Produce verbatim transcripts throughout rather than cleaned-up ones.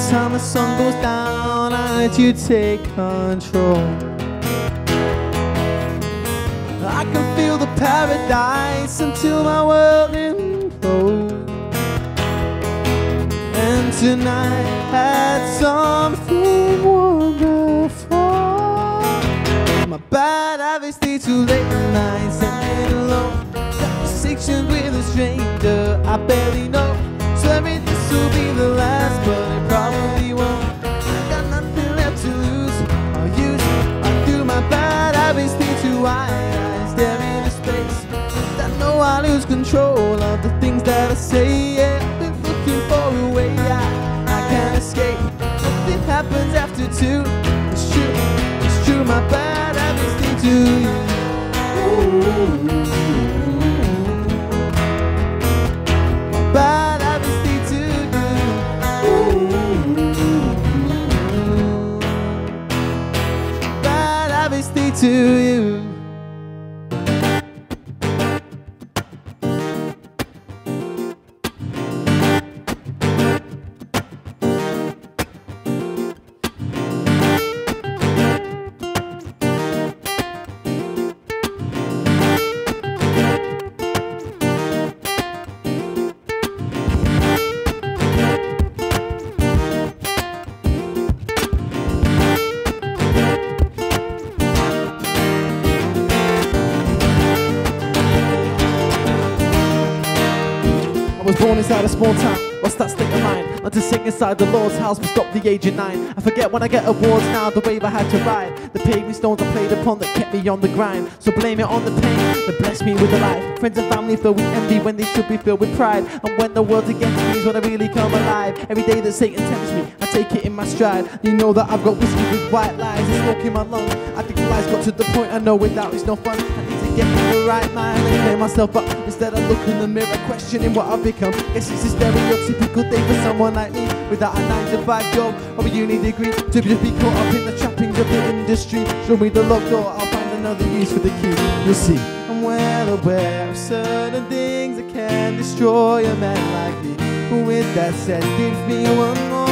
time the sun goes down, I let you take control. I can feel the paradise until my world implodes. And tonight had something wonderful. My bad habits stay too late at night, sitting alone. Conversations with a stranger I barely know. Swearing this will be the last, but it probably won't. I got nothing left to lose. I'll use, I'll do my bad habits stay too wide. I stare into space. I know I lose control of the things that I say. Yeah, I've been looking for a way out. I can't escape. Nothing happens after two. It's true, it's true. My bad habits stay to you. Ooh. Bad habits stay to you. Ooh. Bad habits stay to you. I was born inside a small town. What's that state of mind? Not to sing inside the Lord's house, but stop the age of nine. I forget when I get awards now, the wave I had to ride. The paving stones I played upon that kept me on the grind. So blame it on the pain that blessed me with a life. Friends and family filled with envy when they should be filled with pride. And when the world's against me is when I really come alive. Every day that Satan tempts me, I take it in my stride. You know that I've got whiskey with white lies and smoke in my lungs. I think the lies got to the point I know without it's no fun. I need to get in the right mind and clear myself up. Instead I look in the mirror questioning what I've become. Guess it's a stereotypical day for someone like me, without a nine to five job or a uni degree, to just be caught up in the trappings of the industry. Show me the locked door, I'll find another use for the key. You'll see. I'm well aware of certain things that can destroy a man like me. With that said, give me one more.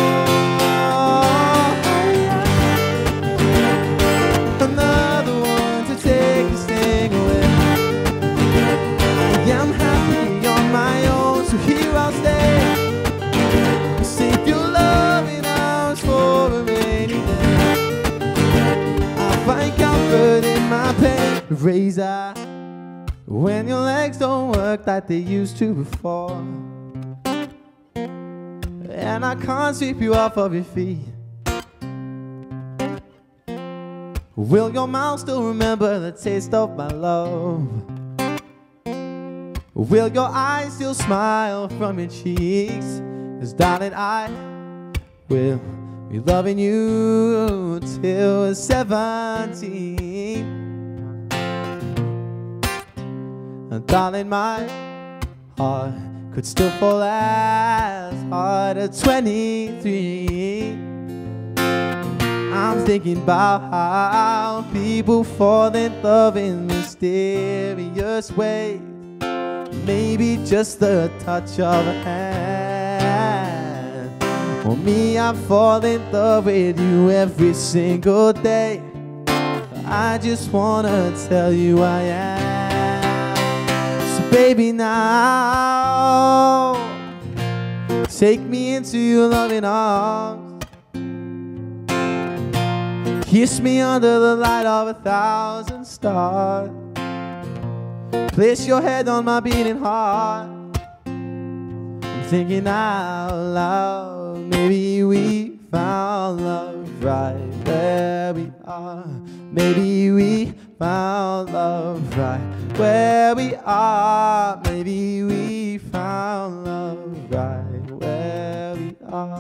Another one to take this thing away. I'm happy on my own, so here I'll stay. Save your love in arms for a rainy day. I find comfort in my pain. Razor, when your legs don't work like they used to before, and I can't sweep you off of your feet. Will your mouth still remember the taste of my love? Will your eyes still smile from your cheeks? 'Cause darling, I will be loving you till we're seventeen. And darling, my heart could still fall as hard at twenty-three. I'm thinking about how people fall in love in mysterious ways. Maybe just the touch of a hand. For me, I fall in love with you every single day. I just wanna tell you I am. So baby, now take me into your loving arms. Kiss me under the light of a thousand stars. Place your head on my beating heart. I'm thinking out loud, maybe we found love right where we are. Maybe we found love right where we are. Maybe we found love right where we are.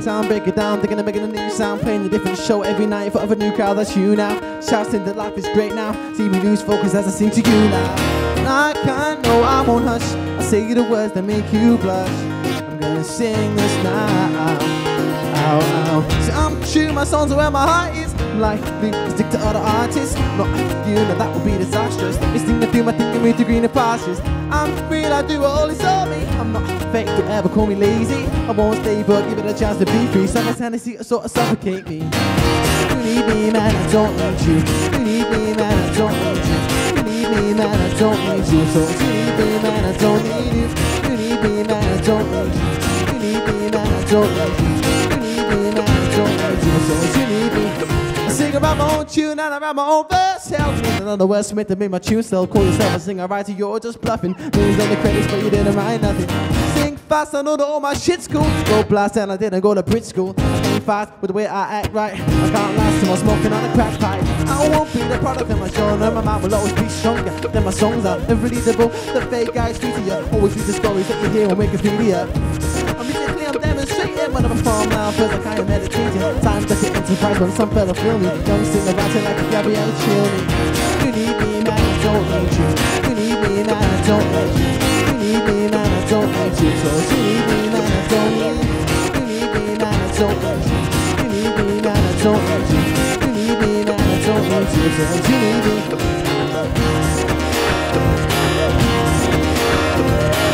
sound, break it down, thinking of making a new sound, playing a different show every night in front of a new crowd. That's you now. Shouting that life is great now. See me lose focus as I sing to you now. I can't know I won't hush. I say the words that make you blush. I'm gonna sing this now. Ow, ow. See, I'm true, my songs are where my heart is. Likely to stick to other artists. Not you, now that would be disastrous. This thing I do, my thing, and move to greener pastures. I'm real, I do all it's on me. I'm not fake, don't ever call me lazy. I won't stay, but give it a chance to be free. Some Tennessee sort of suffocate me. You need me, man, I don't need you. You need me, man, I don't need you. You need me, man, I don't need you. So you need me, man, I don't need you. You need me, man, I don't need you. You need me, man, I don't need you. You need me, man, I don't need you. So you need me. I sing about my own tune and I write my own verse. Help me, another wordsmith to make my tune sell. Call yourself a singer, writer, you're just bluffing. Names on the credits, but you didn't write nothing. Sing fast, I know that all my shit's cool. Go blast and I didn't go to Brit school. Sing fast with the way I act right. I can't last till I'm smoking on a crack pipe. I won't be the product of my genre. My mind will always be stronger than my songs are. Unreadable, the fake guys tweet to you. Always read the stories that you hear on Wikipedia. I'm musically, I'm demonstrating when I perform now. Feels like I am meditating. Time to get enterprise when some fella feel me. Young singer writing like a Gabrielle Chilney. You need me, man, I don't need you. You need me, man, I don't need you. You need me, man, I don't need you. So you need me, man, I don't need you. You need me, man, I don't need you. You need me, man, I don't need you. You need me, man, I don't need you. So you need me.